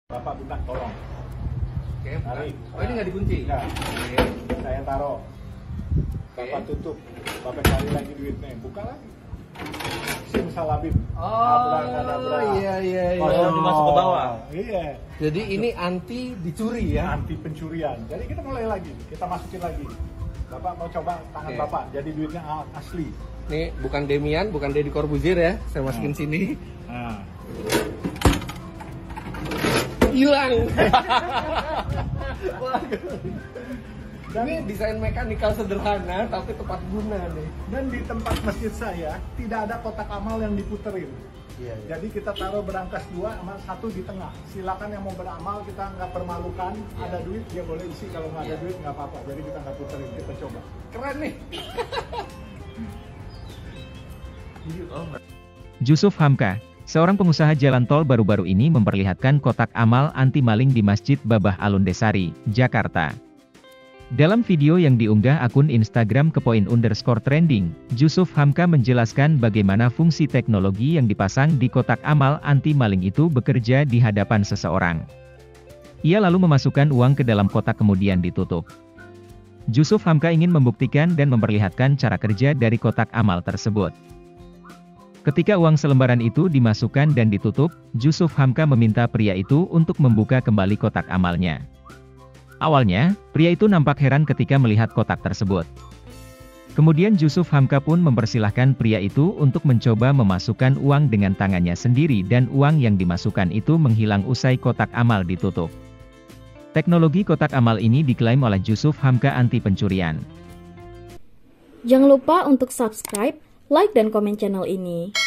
Bapak buka, tolong. Oke, Tarik. oh ini nggak dikunci? Enggak. Oke. Saya taruh. Bapak tutup. Bapak cari lagi duitnya. Buka lagi. Simsalabim. Abracadabra. Iya. Oh, dimasuk ke bawah. Iya. Jadi ini anti dicuri ya? Anti pencurian. Jadi kita mulai lagi. Kita masukin lagi. Bapak mau coba tangan Oke. Bapak. Jadi duitnya asli. Nih bukan Demian, bukan Deddy Corbuzier ya. Saya masukin sini. Nah. Hilang. Ini desain mekanikal sederhana tapi tepat guna nih. Dan di tempat masjid saya tidak ada kotak amal yang diputerin. Iya. Jadi kita taruh berangkas 2 sama 1 di tengah. Silakan yang mau beramal, kita nggak permalukan. Ada duit dia boleh isi, kalau nggak ada duit nggak apa-apa. Jadi kita nggak puterin, kita coba. Keren nih. Jusuf Hamka, seorang pengusaha jalan tol baru-baru ini memperlihatkan kotak amal anti maling di Masjid Babah Alun Desari, Jakarta. Dalam video yang diunggah akun Instagram @kepoin_trending, Jusuf Hamka menjelaskan bagaimana fungsi teknologi yang dipasang di kotak amal anti maling itu bekerja di hadapan seseorang. Ia lalu memasukkan uang ke dalam kotak kemudian ditutup. Jusuf Hamka ingin membuktikan dan memperlihatkan cara kerja dari kotak amal tersebut. Ketika uang selembaran itu dimasukkan dan ditutup, Jusuf Hamka meminta pria itu untuk membuka kembali kotak amalnya. Awalnya, pria itu nampak heran ketika melihat kotak tersebut. Kemudian Jusuf Hamka pun mempersilahkan pria itu untuk mencoba memasukkan uang dengan tangannya sendiri dan uang yang dimasukkan itu menghilang usai kotak amal ditutup. Teknologi kotak amal ini diklaim oleh Jusuf Hamka anti pencurian. Jangan lupa untuk subscribe, like, dan komen channel ini.